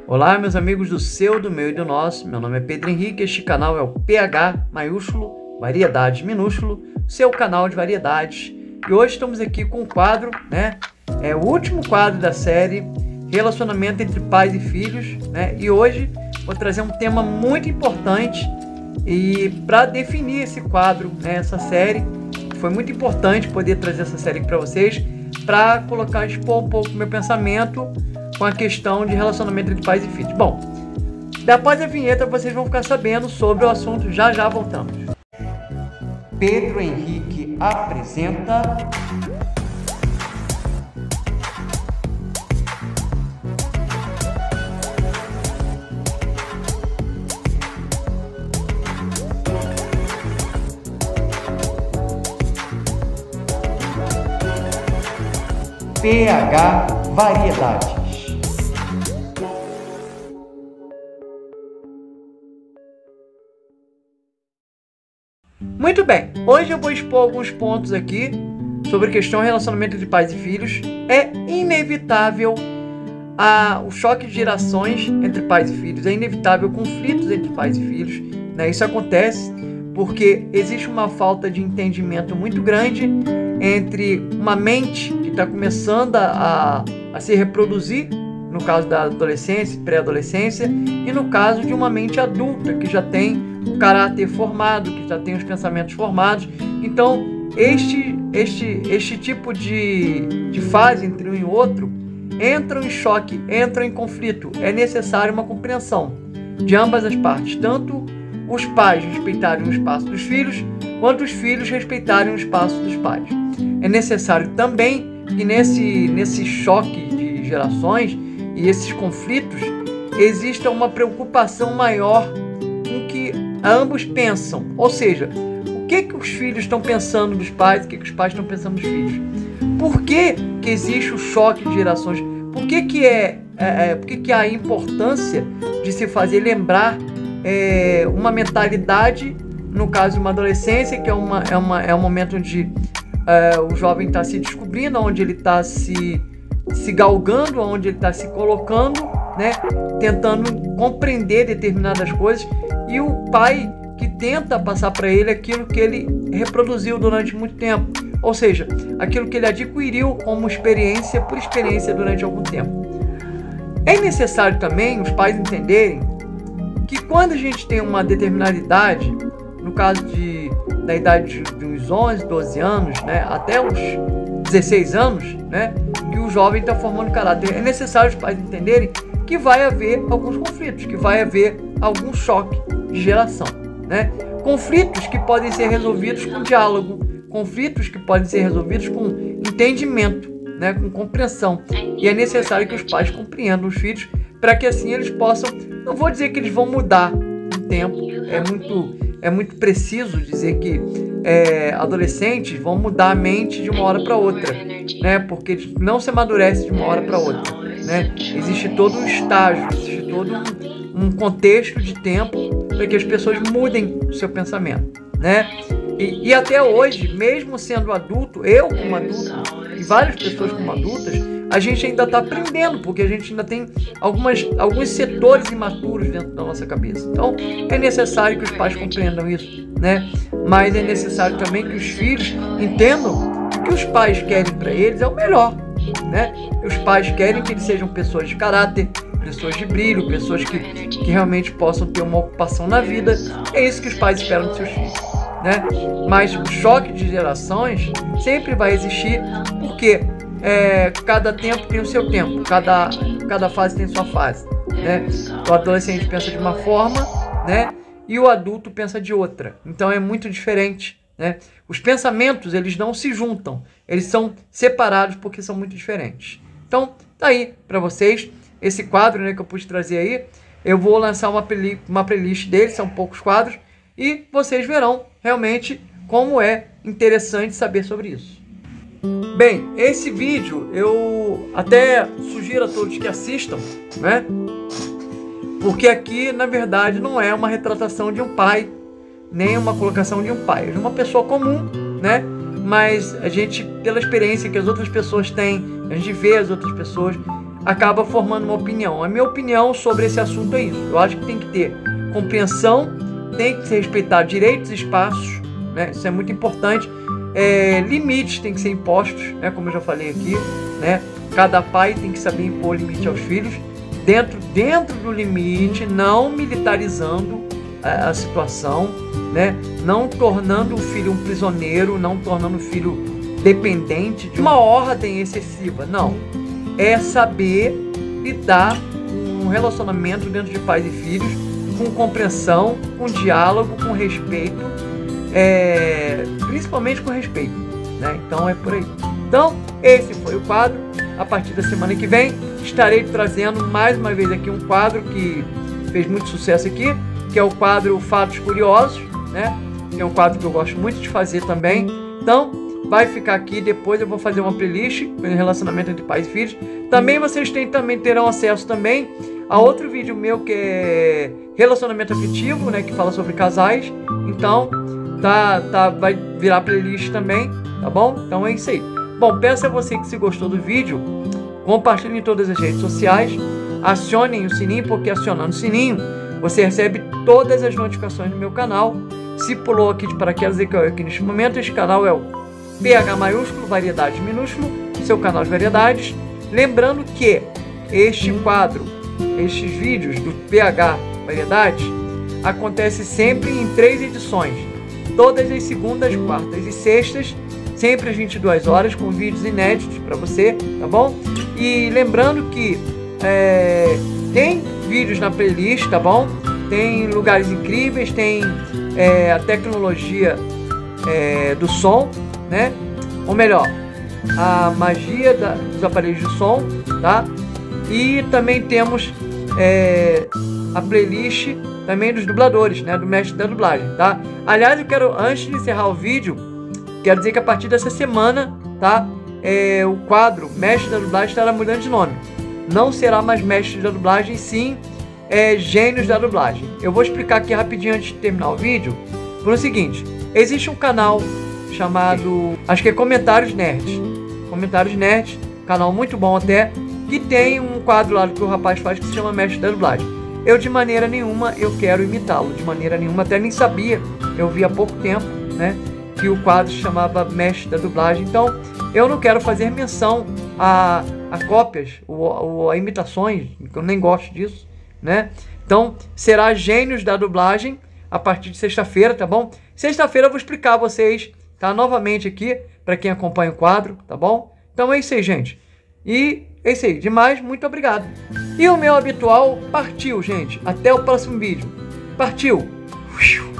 Olá, meus amigos do seu, do meu e do nosso. Meu nome é Pedro Henrique, este canal é o PH maiúsculo, variedades minúsculo, seu canal de variedades. E hoje estamos aqui com um quadro, É o último quadro da série Relacionamento entre Pais e Filhos, E hoje vou trazer um tema muito importante e para definir esse quadro, essa série. Foi muito importante poder trazer essa série para vocês, para expor um pouco o meu pensamento com a questão de relacionamento entre pais e filhos. Bom, após a vinheta vocês vão ficar sabendo sobre o assunto, já voltamos. Pedro Henrique apresenta... PH Variedades. Muito bem, hoje eu vou expor alguns pontos aqui sobre a questão do relacionamento entre pais e filhos. É inevitável o choque de gerações entre pais e filhos, é inevitável conflitos entre pais e filhos, Isso acontece porque existe uma falta de entendimento muito grande entre uma mente que está começando a se reproduzir, no caso da adolescência, pré-adolescência, e no caso de uma mente adulta que já tem o caráter formado, que já tem os pensamentos formados. Então, este tipo de fase entre um e outro entram em choque, entram em conflito. É necessário uma compreensão de ambas as partes, tanto os pais respeitarem o espaço dos filhos, quanto os filhos respeitarem o espaço dos pais. É necessário também que nesse choque de gerações e esses conflitos exista uma preocupação maior com o que ambos pensam. Ou seja, o que os filhos estão pensando dos pais, o que os pais estão pensando dos filhos. Por que existe o choque de gerações? Por que há a importância de se fazer lembrar uma mentalidade, no caso de uma adolescência, que é um momento onde o jovem está se descobrindo, onde ele está se galgando, onde ele está se colocando, tentando compreender determinadas coisas, e o pai que tenta passar para ele aquilo que ele reproduziu durante muito tempo, ou seja, aquilo que ele adquiriu como experiência por experiência durante algum tempo. É necessário também os pais entenderem que quando a gente tem uma determinada idade, no caso da idade de uns 11, 12 anos, até os 16 anos, que o jovem está formando caráter, é necessário os pais entenderem que vai haver alguns conflitos, que vai haver algum choque de geração, Conflitos que podem ser resolvidos com diálogo, conflitos que podem ser resolvidos com entendimento, com compreensão. E é necessário que os pais compreendam os filhos, para que assim eles possam, não vou dizer que eles vão mudar com o tempo, é muito preciso dizer que adolescentes vão mudar a mente de uma hora para outra, porque eles não se amadurecem de uma hora para outra, Existe todo um estágio, existe todo um contexto de tempo para que as pessoas mudem o seu pensamento, E até hoje, mesmo sendo adulto, eu como adulto e várias pessoas como adultas, a gente ainda está aprendendo, porque a gente ainda tem alguns setores imaturos dentro da nossa cabeça. Então, é necessário que os pais compreendam isso, Mas é necessário também que os filhos entendam que o que os pais querem para eles é o melhor, E os pais querem que eles sejam pessoas de caráter, pessoas de brilho, pessoas que realmente possam ter uma ocupação na vida. É isso que os pais esperam dos seus filhos, Mas o choque de gerações sempre vai existir, porque cada tempo tem o seu tempo, cada fase tem sua fase, O adolescente pensa de uma forma, e o adulto pensa de outra. Então é muito diferente, Os pensamentos, eles não se juntam, eles são separados porque são muito diferentes. Então, tá aí para vocês esse quadro, que eu pude trazer aí. Eu vou lançar uma playlist deles, são poucos quadros, e vocês verão realmente como é interessante saber sobre isso. Bem, esse vídeo eu até sugiro a todos que assistam, Porque aqui, na verdade, não é uma retratação de um pai, nem uma colocação de um pai. É de uma pessoa comum, Mas a gente, pela experiência que as outras pessoas têm, a gente vê as outras pessoas, acaba formando uma opinião. A minha opinião sobre esse assunto é isso. Eu acho que tem que ter compreensão, tem que se respeitar direitos e espaços, né? Isso é muito importante. Limites têm que ser impostos, né? Como eu já falei aqui, né? Cada pai tem que saber impor limite aos filhos, dentro do limite, não militarizando a situação, né? Não tornando o filho um prisioneiro, não tornando o filho dependente de uma ordem excessiva. Não. É saber lidar com um relacionamento dentro de pais e filhos, com compreensão, com diálogo, com respeito, principalmente com respeito, né? Então é por aí. Então, esse foi o quadro. A partir da semana que vem, estarei trazendo mais uma vez aqui um quadro que fez muito sucesso aqui, que é o quadro Fatos Curiosos, né? Que é um quadro que eu gosto muito de fazer também. Então, vai ficar aqui. Depois eu vou fazer uma playlist com relacionamento entre pais e filhos. Também vocês terão acesso também a outro vídeo meu que é relacionamento afetivo, né? Que fala sobre casais. Então, vai virar playlist também, tá bom? Então é isso aí. Bom, peço a você que se gostou do vídeo, compartilhe em todas as redes sociais, acionem o sininho, porque acionando o sininho, você recebe todas as notificações do meu canal. Se pulou aqui de paraquedas e caiu aqui neste momento, este canal é o PH maiúsculo, variedades minúsculo, seu canal de variedades. Lembrando que este quadro, estes vídeos do PH Variedades, acontece sempre em 3 edições, todas as segundas, quartas e sextas, sempre às 22 horas, com vídeos inéditos para você, tá bom? E lembrando que tem vídeos na playlist, tá bom? Tem lugares incríveis, tem a tecnologia do som, né? Ou melhor, a magia dos aparelhos de som, tá? E também temos a playlist também dos dubladores, né? Do mestre da dublagem, tá? Aliás, eu quero, antes de encerrar o vídeo, quero dizer que a partir dessa semana, tá? O quadro Mestre da Dublagem estará mudando de nome. Não será mais Mestre da Dublagem, sim Gênios da Dublagem. Eu vou explicar aqui rapidinho antes de terminar o vídeo. Por o seguinte, existe um canal chamado, acho que é Comentários Nerds. Comentários Nerds, canal muito bom até, que tem um quadro lá que o rapaz faz que se chama Mestre da Dublagem. Eu de maneira nenhuma eu quero imitá-lo, de maneira nenhuma, até nem sabia, eu vi há pouco tempo, né? Que o quadro se chamava Mestre da Dublagem. Então, eu não quero fazer menção a cópias ou a imitações, eu nem gosto disso, né? Então, será Gênios da Dublagem a partir de sexta-feira, tá bom? Sexta-feira eu vou explicar a vocês, tá? Novamente aqui, para quem acompanha o quadro, tá bom? Então é isso aí, gente. E é isso aí. Demais, muito obrigado. E o meu habitual partiu, gente. Até o próximo vídeo. Partiu!